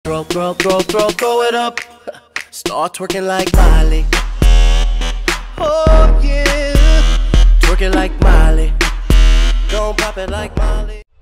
Throw it up. Start twerking like Miley. Oh yeah, twerking like Miley. Don't pop it like Miley.